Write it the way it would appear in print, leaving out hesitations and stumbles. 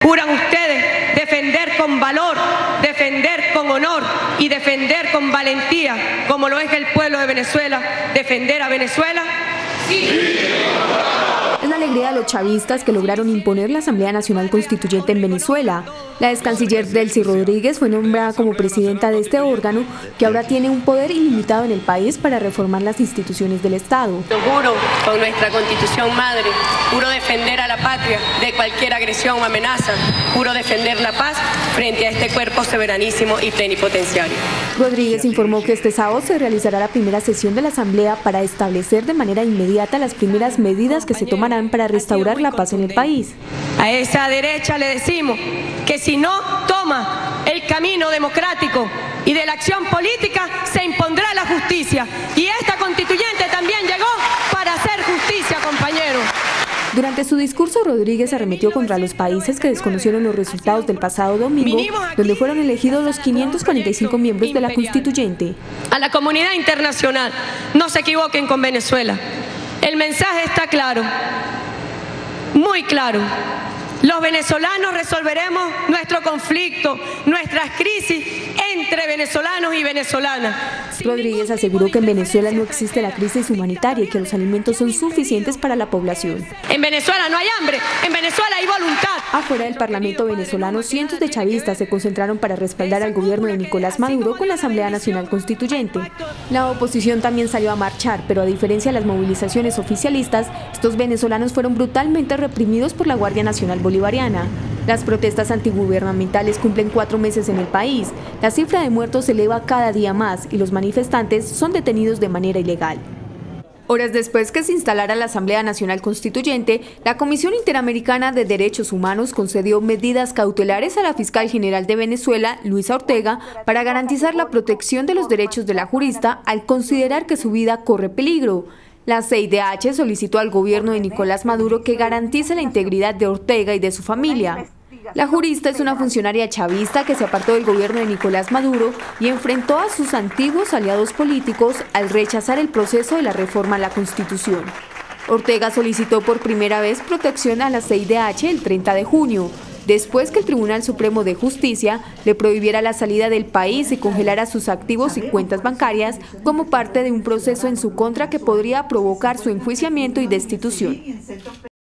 Juran ustedes defender con valor, defender con honor y defender con valentía, como lo es el pueblo de Venezuela, defender a Venezuela. Sí. Es la alegría de los chavistas que lograron imponer la Asamblea Nacional Constituyente en Venezuela. La ex canciller Delcy Rodríguez fue nombrada como presidenta de este órgano, que ahora tiene un poder ilimitado en el país para reformar las instituciones del Estado. Yo juro con nuestra Constitución madre, juro defender a la patria de cualquier agresión o amenaza, juro defender la paz frente a este cuerpo soberanísimo y plenipotenciario. Rodríguez informó que este sábado se realizará la primera sesión de la Asamblea para establecer de manera inmediata las primeras medidas que se tomarán para restaurar la paz en el país. A esa derecha le decimos que si no toma el camino democrático y de la acción política, se impondrá la justicia. Y esta constituyente también llegó para hacer justicia, compañeros. Durante su discurso, Rodríguez arremetió contra los países que desconocieron los resultados del pasado domingo, donde fueron elegidos los 545 miembros de la Constituyente. A la comunidad internacional, no se equivoquen con Venezuela. El mensaje está claro, muy claro. Los venezolanos resolveremos nuestro conflicto, nuestras crisis entre venezolanos y venezolanas. Rodríguez aseguró que en Venezuela no existe la crisis humanitaria y que los alimentos son suficientes para la población. En Venezuela no hay hambre, en Venezuela hay voluntad. Afuera del Parlamento venezolano, cientos de chavistas se concentraron para respaldar al gobierno de Nicolás Maduro con la Asamblea Nacional Constituyente. La oposición también salió a marchar, pero a diferencia de las movilizaciones oficialistas, estos venezolanos fueron brutalmente reprimidos por la Guardia Nacional Bolivariana. Las protestas antigubernamentales cumplen 4 meses en el país. La cifra de muertos se eleva cada día más y los manifestantes son detenidos de manera ilegal. Horas después que se instalara la Asamblea Nacional Constituyente, la Comisión Interamericana de Derechos Humanos concedió medidas cautelares a la fiscal general de Venezuela, Luisa Ortega, para garantizar la protección de los derechos de la jurista al considerar que su vida corre peligro. La CIDH solicitó al gobierno de Nicolás Maduro que garantice la integridad de Ortega y de su familia. La jurista es una funcionaria chavista que se apartó del gobierno de Nicolás Maduro y enfrentó a sus antiguos aliados políticos al rechazar el proceso de la reforma a la Constitución. Ortega solicitó por primera vez protección a la CIDH el 30 de junio, después que el Tribunal Supremo de Justicia le prohibiera la salida del país y congelara sus activos y cuentas bancarias como parte de un proceso en su contra que podría provocar su enjuiciamiento y destitución.